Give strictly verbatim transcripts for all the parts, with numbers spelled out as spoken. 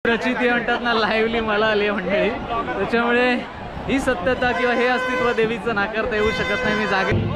प्रचिती म्हणतात ना, लाईव्हली मला आली मंडळी. त्याच्यामुळे ही सत्यता किंवा हे अस्तित्व देवीचं नाकारता येऊ शकत नाही. मी जागे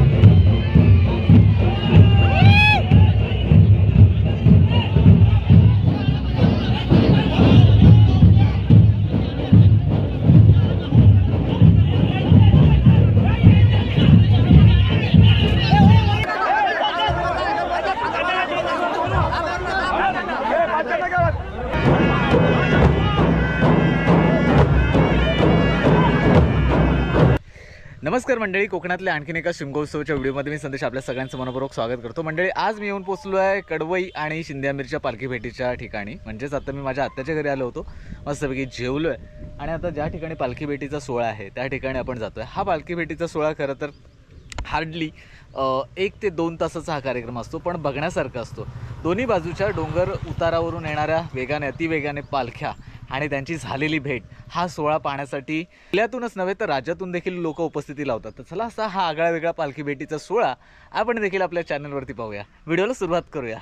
नमस्कार मंडळी, कोकणातल्या आणखीन एका शिमगोत्सवच्या व्हिडिओमध्ये मी संदेश आपल्या सगळ्यांचं मनपूर्वक स्वागत करतो. मंडळी, आज मी येऊन पोचलो आहे कडवई आणि शिंदेआमिरच्या पालखी भेटीच्या ठिकाणी. म्हणजेच आता मी माझ्या आत्याच्या घरी आलो होतो, मस्तपैकी जेवलो आहे आणि आता ज्या ठिकाणी पालखी भेटीचा सोहळा आहे त्या ठिकाणी आपण जातो आहे. हा पालखी भेटीचा सोहळा खरं तर हार्डली एक ते दोन तासाचा हा कार्यक्रम असतो, पण बघण्यासारखा असतो. दोन्ही बाजूच्या डोंगर उतारावरून येणाऱ्या वेगाने अतिवेगाने पालख्या आणि त्यांची झालेली भेट, हा सोहळा पाहण्यासाठी जिल्ह्यातूनच नव्हे तर राज्यातून देखील लोक उपस्थिती लावतात. तर चला असा हा आगळा वेगळा पालखी भेटीचा सोहळा आपण देखील आपल्या चॅनलवरती पाहूया. व्हिडिओला सुरुवात करूया.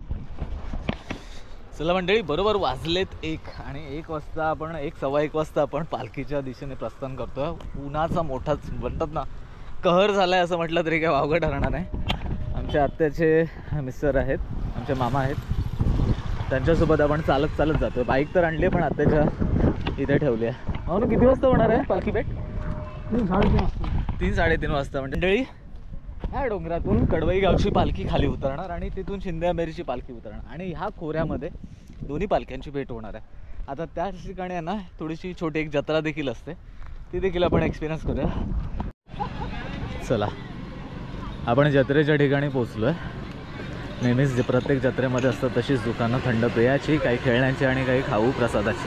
चला मंडळी, बरोबर वाजलेत एक आणि एक वाजता आपण एक सव्वा एक वाजता आपण पालखीच्या दिशेने प्रस्थान करतोय. उन्हाचा मोठाच म्हणतात ना कहर झालाय असं म्हटलं तरी काय वावगं ठरणार नाही. आमच्या आत्याचे मिस्टर आहेत, आमचे मामा आहेत, त्यांच्यासोबत आपण चालत चालत जातोय. बाईक तर आणली पण आत्याच्या इथे ठेवली आहे. म्हणून किती वाजता होणार आहे पालखी भेट? तीन साडेतीन वाजता तीन साडेतीन वाजता मंडळी ह्या डोंगरातून कडवई गावची पालखी खाली उतरणार आणि तिथून शिंदेआमिरची पालखी उतरणार आणि ह्या खोऱ्यामध्ये दोन्ही पालख्यांची भेट होणार आहे. आता त्या ठिकाणी आहे ना थोडीशी छोटी एक जत्रा देखील असते, ती देखील आपण एक्सपिरियन्स करूया. चला, आपण जत्रेच्या ठिकाणी पोचलो आहे. नेहमीच जे प्रत्येक जत्रेमध्ये असतात तशीच दुकानं, थंड पेयाची, काही खेळण्याची आणि काही खाऊ प्रसादाची.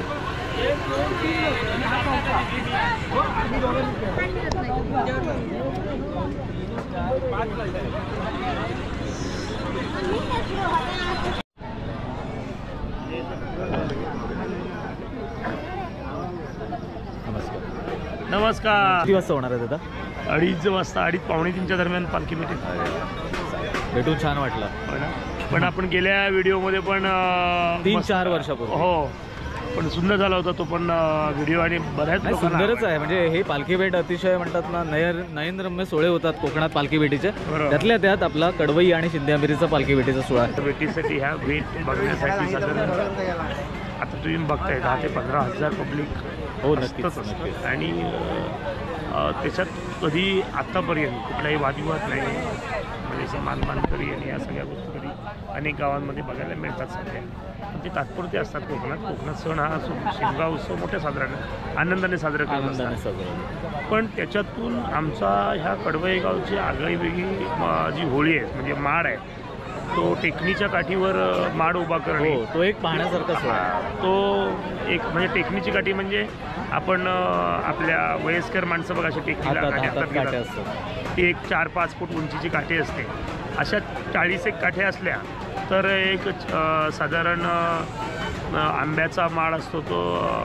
नमस्कार. नमस्कार. किती वाजता होणार आहे दादा? अडीच वाजता, अडीच पावणे तीनच्या दरम्यान पालखी भेटेल. भेटून छान वाटलं. पण आपण गेल्या व्हिडिओमध्ये पण तीन चार वर्षापूर्वी हो पण सुंदर झाला होता तो पण व्हिडिओ आणि बऱ्याच सुंदरच आहे. म्हणजे हे पालखी भेट अतिशय म्हणतात ना नयर नयनरम्य सोहळे होतात कोकणात पालखी भेटीचे. त्यातल्या त्यात आपला कडवई आणि शिंदेआमिरचा पालखी भेटीचा सोहळा. भेटीसाठी ह्या भेट बघण्यासाठी साधारण आता तुम्ही बघताय दहा ते पंधरा हजार पब्लिक हो नक्कीच. आणि त्याच्यात कधी आत्तापर्यंत कुठलाही वादविवाद नाही, म्हणजे मानमानकरी आणि या सगळ्या गोष्टी कधी अनेक गावांमध्ये बघायला मिळतात सध्या. पण ते तात्पुरते असतात. कोकणात कोकणात सण हा शिमगा उत्सव मोठ्या साजरा आनंदाने साजरा करत असतात. पण त्याच्यातून आमचा ह्या कडवई गावची आगळी वेगळी जी होळी आहे, म्हणजे माड आहे, तो टेकणीच्या काठीवर माड उभा करणे, तो एक पाहण्यासारखा सोहळा. तो एक म्हणजे टेकणीची काठी म्हणजे आपण आपल्या वयस्कर माणसं बघा अशी टेकणीला काठी असतात, ती एक चार पाच फूट उंचीची काठी असते. अशा चाळीस एक काठ्या असल्या तर एक साधारण आंब्याचा माड असतो, तो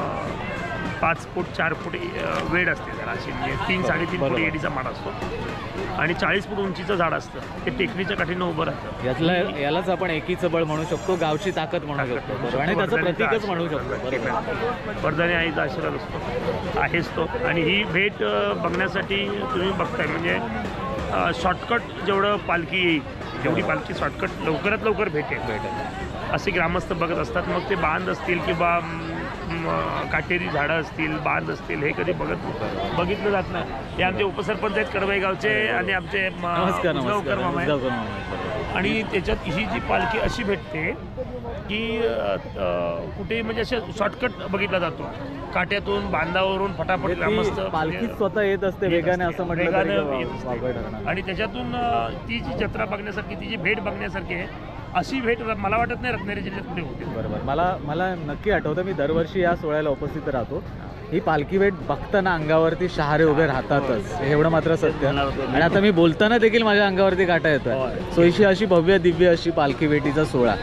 पाच फूट चार फूट वेड असते जरा अशी, म्हणजे तीन साडेतीन फूट एडीचा माड असतो आणि चाळीस फूट उंचीचं झाड असतं. ते टेकणीच्या काठीनं उभं राहतं. यातला यालाच आपण एकीचं बळ म्हणू शकतो, गावची ताकद म्हणू शकतो आणि त्याचं प्रतीकच म्हणू शकतो. वरदानी आईचा आशीर्वाद असतो आहेच तो. आणि ही भेट बघण्यासाठी तुम्ही बघताय म्हणजे शॉर्टकट जेवढं पालखी येईल जेवढी पालखी शॉर्टकट लवकरात लवकर भेटेल भेटेल असे ग्रामस्थ बघत असतात. मग ते बांध असतील किंवा काटेरी झाडं असतील, बांध असतील, हे कधी बघत बघितलं जात नाही. हे आमचे उपसरपंच आहेत कडवई गावचे आणि आमचे उजगावकर मामा आहेत. आणि त्याच्यात ही जी पालखी अशी भेटते की कुठे म्हणजे असे शॉर्टकट बघितला जातो, काट्यातून बांधावरून फटाफट ग्रामस्थ पालखी स्वतः येत असते वेगाने असं म्हटलं. आणि त्याच्यातून ती जी जत्रा बघण्यासारखी, ती जी भेट बघण्यासारखी आहे, अशी भेट मला वाटत नाही रत्नागिरी जिल्ह्यात कुठे होते. बरोबर. मला मला नक्की आठवतं, मी दरवर्षी या सोहळ्याला उपस्थित राहतो. ही पालखी भेट बघताना अंगावरती शहारे उभे राहतातच, एवढं मात्र सत्य. आणि आता मी बोलताना देखील माझ्या अंगावरती काटा येतोय. सोयीशी अशी भव्य दिव्य अशी पालखी भेटीचा सोहळा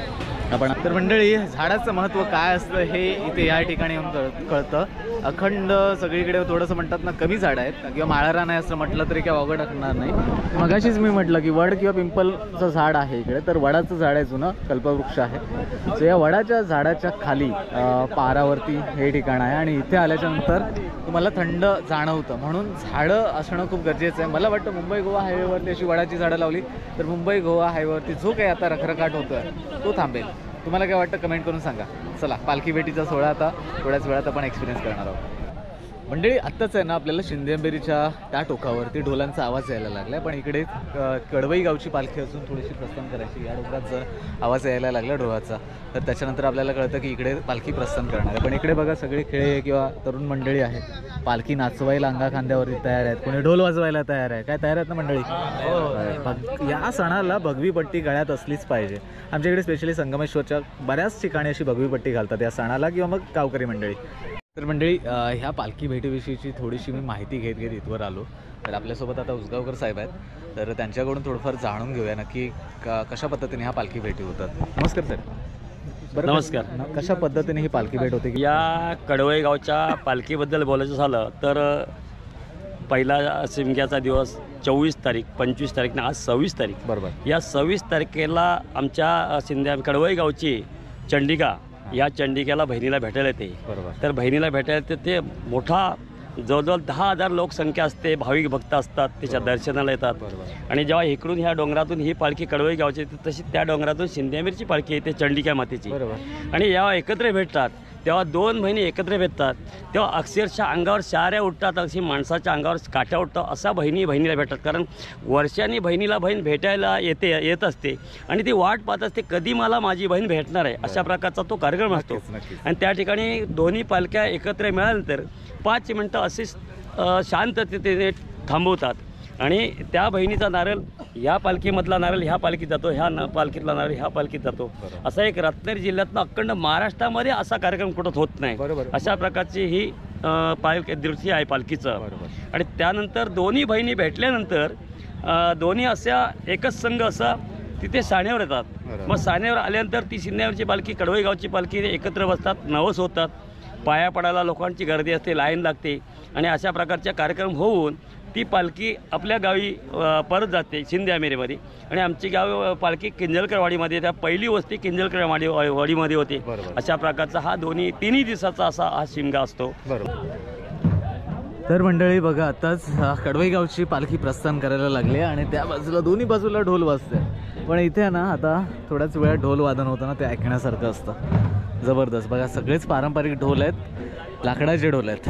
आपण तर मंडळी झाडाचं महत्त्व काय असतं हे इथे या ठिकाणी येऊन कळ कळतं. अखंड सगळीकडे थोडंसं म्हणतात ना कमी झाडं आहेत किंवा माळारा नाही असं म्हटलं तरी काय वावड टाकणार नाही. मगाशीच मी म्हटलं की वड किंवा पिंपलचं झाड आहे इकडे, तर वडाचं झाड आहे, जुनं कल्पवृक्ष आहे. सो या वडाच्या झाडाच्या खाली पारावरती हे ठिकाण आहे आणि इथे आल्याच्या नंतर तुम्हाला थंड जाणवतं, म्हणून झाडं असणं खूप गरजेचं आहे. मला वाटतं मुंबई गोवा हायवेवरती अशी वडाची झाडं लावली तर मुंबई गोवा हायवेवरती जो काही आता रखरखाट होतो आहे तो थांबेल. तुम्हाला काय वाटतं कमेंट करून सांगा. चला पालखी भेटीचा सोहळा आता थोड्याच वेळात आपण एक्सपिरियन्स करणार आहोत. मंडळी आत्ताच आहे ना आपल्याला शिंदे अंबेरीच्या त्या टोकावरती ढोलांचा आवाज यायला लागला आहे, पण इकडे कडवई गावची पालखी असून थोडीशी प्रस्थान करायची. या डोंगराचा आवाज यायला लागला ढोलाचा, तर त्याच्यानंतर आपल्याला कळतं की इकडे पालखी प्रस्थान करणार आहे. पण इकडे बघा सगळे खेळे किंवा तरुण मंडळी आहे, पालखी नाचवायला अंगा खांद्यावरती तयार आहेत, कोणी ढोल वाजवायला तयार आहे. काय तयार आहेत ना मंडळी? या सणाला भगवी पट्टी गळ्यात असलीच पाहिजे. आमच्या इकडे स्पेशली संगमेश्वरच्या बऱ्याच ठिकाणी अशी भगवी पट्टी घालतात या सणाला किंवा मग गावकरी मंडळी. तर मंडळी ह्या पालखी भेटीविषयीची थोडीशी मी माहिती घेत घेत इथवर आलो. तर आपल्यासोबत आता उसगावकर साहेब आहेत, तर त्यांच्याकडून थोडंफार जाणून घेऊया नक्की का कशा पद्धतीने ह्या पालखी भेटी होतात. नमस्कार सर. बरं नमस्कार. कशा पद्धतीने ही पालखी भेट होते? या कडवई गावच्या पालखीबद्दल बोलायचं झालं तर पहिला शिमग्याचा दिवस चोवीस तारीख, पंचवीस तारीख ना आज सव्वीस तारीख. बरोबर. या सव्वीस तारखेला आमच्या शिंद्या कडवई गावची चंडिका या चंडिकेला बहिणीला भेटायला येते. बरोबर. तर बहिणीला भेटायला येते ते मोठा जवळजवळ दहा हजार लोकसंख्या असते, भाविक भक्त असतात, त्याच्या दर्शनाला येतात. बरोबर. आणि जेव्हा इकडून ह्या डोंगरातून ही पालखी कडवई गावची येते तशी त्या डोंगरातून शिंदेआमिरची पालखी येते चंडिका मातेची. बरोबर. आणि जेव्हा एकत्र भेटतात तेव्हा दोन बहिणी एकत्र भेटतात तेव्हा अक्षरशः अंगावर शाऱ्या उठतात, अशी माणसाच्या अंगावर काट्या उठतात, असा बहिणी बहिणीला भेटतात. कारण वर्षांनी बहिणीला बहीण भेटायला येते येत असते आणि ती वाट पाहत असते कधी मला माझी बहीण भेटणार आहे, अशा प्रकारचा तो कार्यक्रम असतो. आणि त्या ठिकाणी दोन्ही पालख्या एकत्र मिळाल्यानंतर पाच मिनटं अशीच शांततेने थांबवतात आणि त्या बहिणीचा नारळ ह्या पालखीमधला नारळ ह्या पालखीत जातो, ह्या न पालखीतला नारळ ह्या पालखीत जातो. असा एक रत्नागिरी जिल्ह्यातनं अखंड महाराष्ट्रामध्ये असा कार्यक्रम कुठं होत नाही. अशा प्रकारची ही पालखी दृश्य आहे पालखीचं. आणि त्यानंतर दोन्ही बहिणी भेटल्यानंतर दोन्ही अशा एकच संघ असा तिथे साण्यावर येतात. मग साण्यावर आल्यानंतर ती शिंद्यावरची पालखी कडवई गावची पालखी एकत्र बसतात, नवस होतात, पाया पडायला लोकांची गर्दी असते, लाईन लागते आणि अशा प्रकारचे कार्यक्रम होऊन ती पालखी आपल्या गावी परत जाते शिंदे अमेरीमध्ये. आणि आमची गाव पालखी किंजलकरवाडीमध्ये, त्या पहिली वस्ती किंजलकरवाडी वाडीमध्ये होती. अशा प्रकारचा हा दोन्ही तिन्ही दिवसाचा असा हा शिमगा असतो. बरोबर. तर मंडळी बघा आताच कडवई गावची पालखी प्रस्थान करायला लागली आणि त्या बाजूला दोन्ही बाजूला ढोल वाजते. पण इथे ना आता थोड्याच वेळात ढोल वादन होतं ना, ते ऐकण्यासारखं असतं. जबरदस्त. बघा सगळेच पारंपरिक ढोल आहेत, लाकडाचे ढोल आहेत.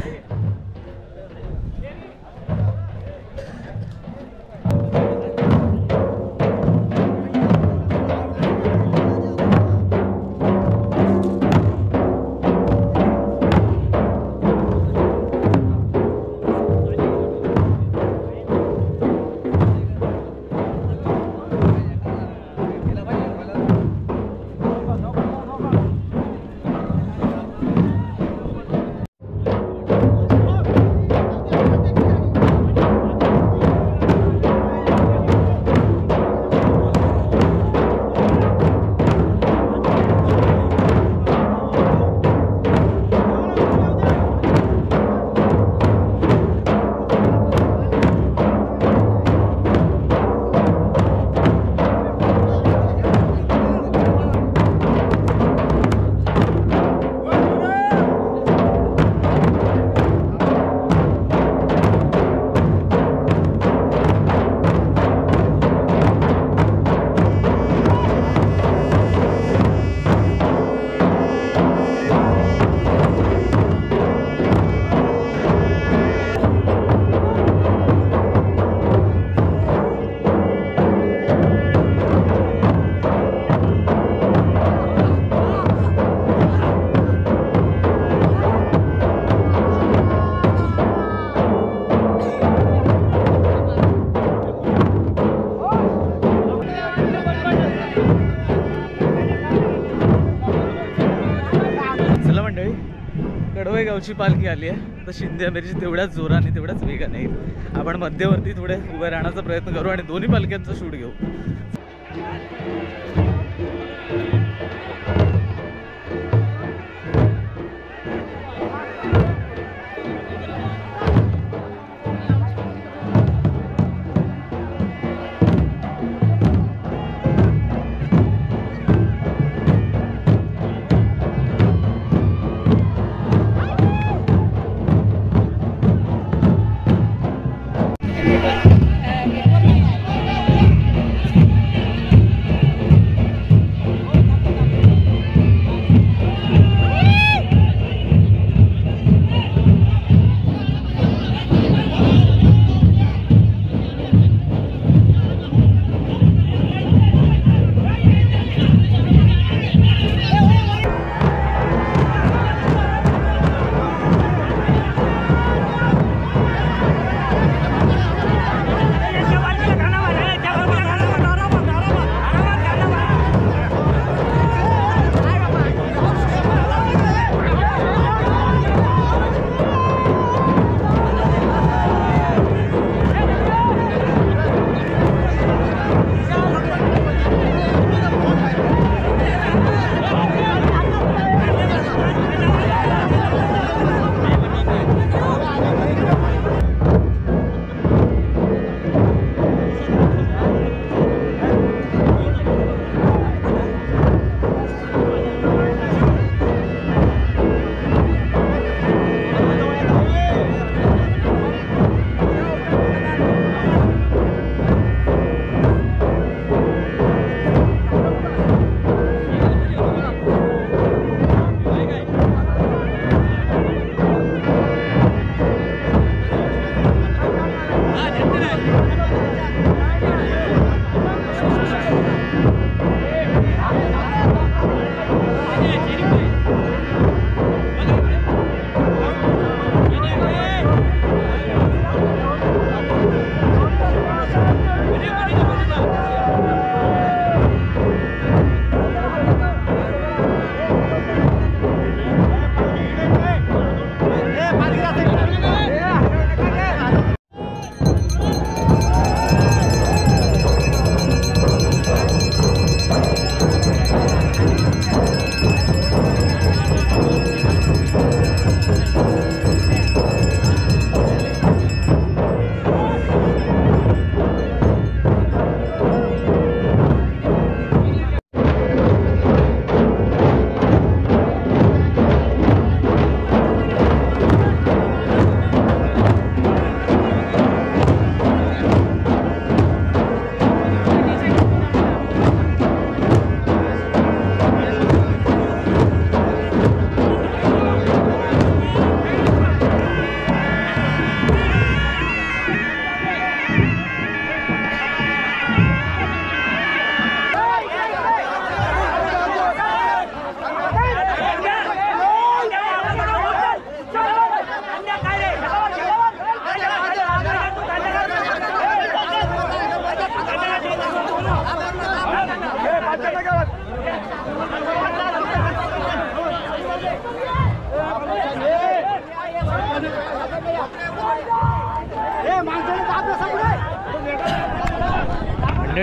कडवई गावची पालखी आली आहे, तर शिंदे अंबेरीची तेवढ्याच जोराने तेवढ्याच वेगाने येईल. आपण मध्यवर्ती थोडे उभे राहण्याचा प्रयत्न करू आणि दोन्ही पालख्यांचा शूट घेऊ.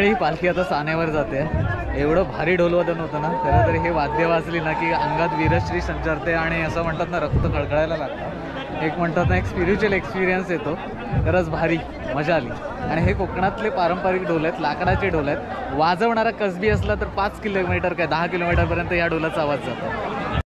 मंडळी पालखी आता सानेवर जाते. एवढं भारी ढोलवादन होतं ना, खरं तर हे वाद्य वाजली ना की अंगात वीरश्री संचारते आणि असं म्हणतात ना रक्त खळखळायला लागतं. एक म्हणतात ना एक स्पिरिच्युअल एक्सपिरियन्स येतो. खरंच भारी मजा आली. आणि हे कोकणातले पारंपरिक ढोल आहेत, लाकडाचे ढोल आहेत. वाजवणारा कसबी असला तर पाच किलोमीटर काय दहा किलोमीटरपर्यंत या ढोलाचा आवाज जातो.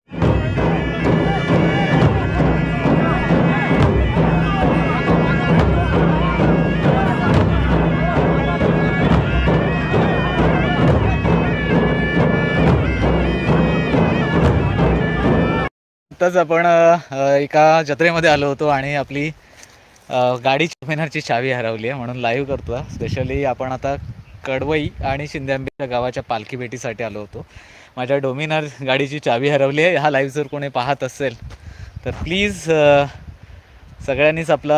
आत्ताच आपण अ, एका जत्रेमध्ये आलो होतो आणि आपली अ, गाडी डोमिनारची चावी हरवली आहे म्हणून लाईव्ह करतो. स्पेशली आपण आता कडवई आणि शिंद्याम्बीच्या गावाच्या पालखी भेटीसाठी आलो होतो. माझ्या डोमिनार गाडीची चावी हरवली आहे. हा लाईव्ह जर कोणी पाहत असेल तर प्लीज सगळ्यांनीच आपला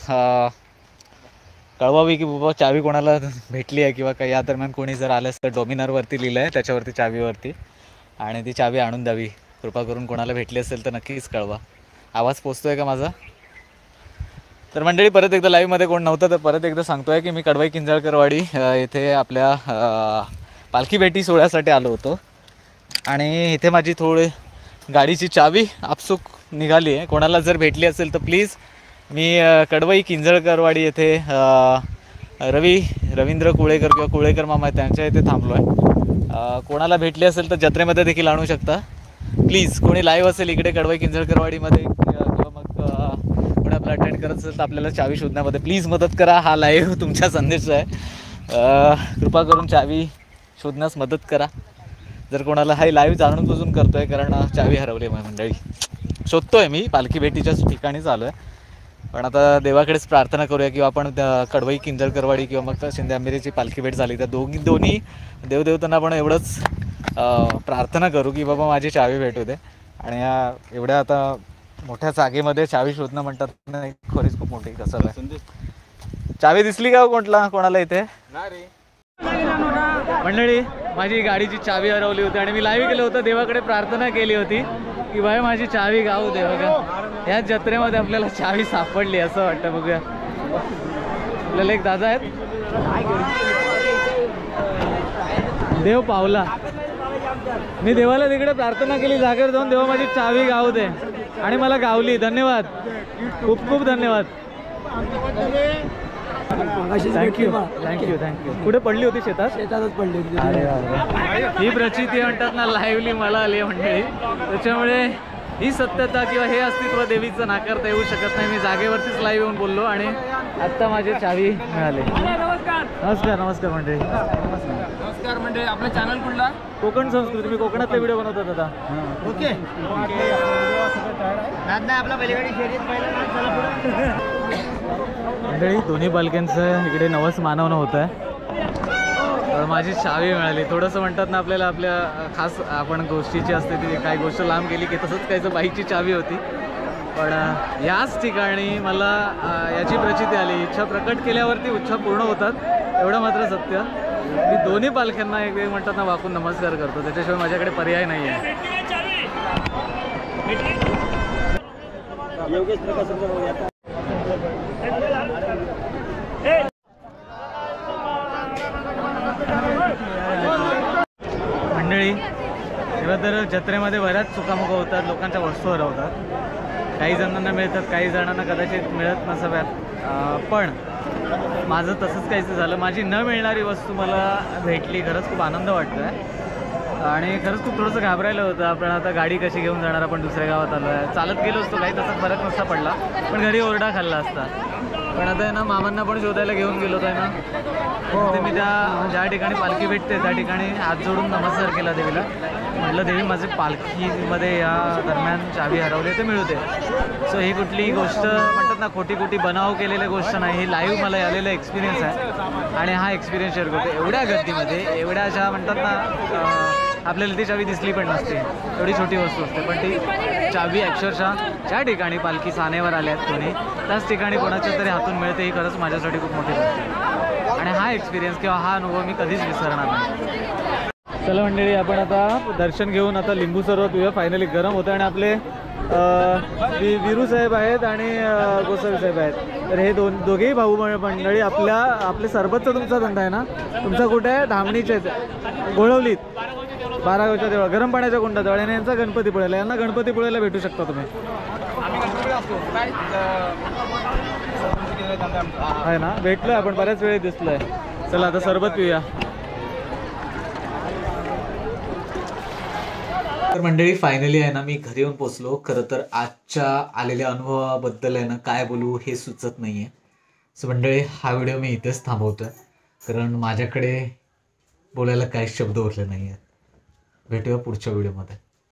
कळवावी की बाबा चावी कोणाला भेटली आहे किंवा काही या दरम्यान कोणी जर आलं तर डोमिनारवरती लिहिलं आहे त्याच्यावरती चावीवरती, आणि ती चावी आणून द्यावी. कृपा करून कोणाला भेटली असेल तर नक्कीच कळवा. आवाज पोचतोय का माझा? तर मंडळी परत एकदा लाईव्हमध्ये कोण नव्हतं तर परत एकदा सांगतोय की मी कडवई किंजळकरवाडी येथे आपल्या पालखी भेटी सोहळ्यासाठी आलो होतो आणि इथे माझी थोडी गाडीची चावी आपसूक निघाली आहे. कोणाला जर भेटली असेल तर प्लीज मी कडवई किंजळकरवाडी येथे रवी रवींद्र कुळेकर किंवा कुळेकर मामा त्यांच्या इथे थांबलो आहे. कोणाला भेटली असेल तर जत्रेमध्ये देखील आणू शकता. प्लीज कोणी लाईव्ह असेल इकडे कडवई किंजळकरवाडीमध्ये किंवा मग कोणी आपलं अटेंड करत असेल तर आपल्याला चावी शोधण्यामध्ये प्लीज मदत करा. हा लाईव्ह तुमच्या संदेश आहे. कृपा करून चावी शोधण्यास मदत करा. जर कोणाला हा लाईव्ह जाणून बुजून करतो आहे कारण चावी हरवली आहे मंडळी. शोधतो आहे मी पालखी भेटीच्याच ठिकाणी चालू आहे. पण आता देवाकडेच प्रार्थना करूया किंवा आपण कडवई किंजळकरवाडी किंवा मग शिंद्याम्बीची पालखी भेट झाली तर दोघी दोन्ही देवदेवतांना आपण एवढंच प्रार्थना करू की बाबा माझी चावी भेटू दे. आणि या एवढ्या आता मोठ्या जागेमध्ये चावी शोधणं म्हणतात ना एक खरीच खूप मोठी कसर आहे. चावी दिसली का कोणला कोणाला इथे? मंडळी माझी गाडीची चावी हरवली होती आणि मी लाईव्ह केलं होतं, देवाकडे प्रार्थना केली होती की बाई माझी चावी गाऊ दे. बघा या जत्रेमध्ये आपल्याला चावी सापडली असं वाटतं. बघूया आपल्याला एक दादा आहेत, देव पावला. मी देवाला तिकडे प्रार्थना केली जागेवर जाऊन, देवा माझी चावी गाऊ दे आणि मला गावली. धन्यवाद, खूप खूप धन्यवाद. Thank you thank you thank you. कुठे पडली होती? शेतात? शेतातच पडली होती. ही प्रचिती म्हणतात ना लाईव्हली मला आली मंडळी. त्याच्यामुळे ही सत्यता किंवा हे अस्तित्व देवीचं नाकारता येऊ शकत नाही. मी जागेवरतीच लाईव्ह येऊन बोललो आणि आत्ता माझी चावी मिळाली. नमस्कार नमस्कार मंडळी. नमस्कार मंडळी. आपलं चॅनल कुठला? कोकण संस्कृती. मी कोकणातले व्हिडिओ बनवतात आता. ओके. आपला बैलगाडी शर्यत मंडळी दोन्ही पालख्यांचं इकडे नवस मानवणं होतं आहे. माझी चावी मिळाली. थोडंसं म्हणतात ना आपल्याला आपल्या खास आपण गोष्टीची असते ती काही गोष्ट लांब गेली की तसंच काहीचं बाईकची चावी होती. पण याच ठिकाणी मला याची प्रचिती आली. इच्छा प्रकट केल्यावरती इच्छा पूर्ण होतात एवढं मात्र सत्य. मी दोन्ही पालख्यांना एक म्हणतात ना वाकून नमस्कार करतो. त्याच्याशिवाय माझ्याकडे पर्याय नाही आहे. मंडळी तेव्हा तर जत्रेमध्ये बऱ्याच चुकामुका होतात, लोकांच्या वस्तू हरवतात. काही जणांना मिळतात, काही जणांना कदाचित मिळत नसाव्यात. पण माझं तसंच काहीच झालं. माझी न मिळणारी वस्तू मला भेटली. खरंच खूप आनंद वाटतो आहे आणि खरंच खूप थोडंसं घाबरायला होतं. आपण आता गाडी कशी घेऊन जाणार, आपण दुसऱ्या गावात आलो आहे. चालत गेलो असतो काही तसा फरक नसता पडला, पण घरी ओरडा खाल्ला असता. पण आता आहे ना मामांना पण शोधायला घेऊन गेलो होतो आहे ना. ते मी त्या ज्या ठिकाणी पालखी भेटते त्या ठिकाणी हात जोडून नमस्कार केला देवीला. म्हटलं देवी माझे पालखीमध्ये या दरम्यान चावी हरवली ते मिळू दे. सो ही कुठली गोष्ट म्हणतात ना खोटी खोटी बनाव केलेली गोष्ट नाही. ही लाईव्ह मला आलेला एक्सपिरियन्स आहे आणि हा एक्सपिरियन्स शेअर करतो. एवढ्या गर्दीमध्ये एवढ्या अशा म्हणतात ना आपल्याला ती चावी दिसली पण नसते, एवढी छोटी वस्तू असते. पण ती चावी अक्षरशः ज्या ठिकाणी पालखी सानेवर आल्या आहेत कोणी त्याच ठिकाणी कोणाच्या तरी हातून मिळते. ही खरंच माझ्यासाठी खूप मोठी गोष्ट आहे आणि हा एक्सपिरियन्स किंवा हा अनुभव मी कधीच विसरणार नाही. चला मंडळी आपण आता दर्शन घेऊन आता लिंबू सरबत पिऊया. फायनली गरम होतं आणि आपले वीरू साहेब आहेत आणि गोसावी साहेब आहेत. तर हे दोन दोघेही भाऊ म- मंडळी आपल्या आपले सरबतचा तुमचा धंदा आहे ना, तुमचा कुठे आहे? धामणीचे गोळवलीत बारागावच्या देवळा गरम पाण्याच्या कुंडाजवळ आणि यांचा गणपतीपुळ्याला. यांना गणपतीपुळ्याला भेटू शकता तुम्ही, आहे ना? भेटलोय आपण बऱ्याच वेळी दिसलोय. चला आता सरबत पिऊया. तर मंडळी फायनली आहे ना मी घरी येऊन पोचलो. खरं तर आजच्या आलेल्या अनुभवाबद्दल आहे ना काय बोलू हे सुचत नाही आहे. सो मंडळी हा व्हिडिओ मी इथेच थांबवतो आहे, कारण माझ्याकडे बोलायला काही शब्द उरले नाही आहेत. भेटूया पुढच्या व्हिडिओमध्ये.